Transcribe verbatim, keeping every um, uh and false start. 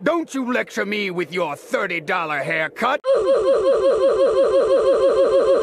Don't you lecture me with your thirty dollar haircut!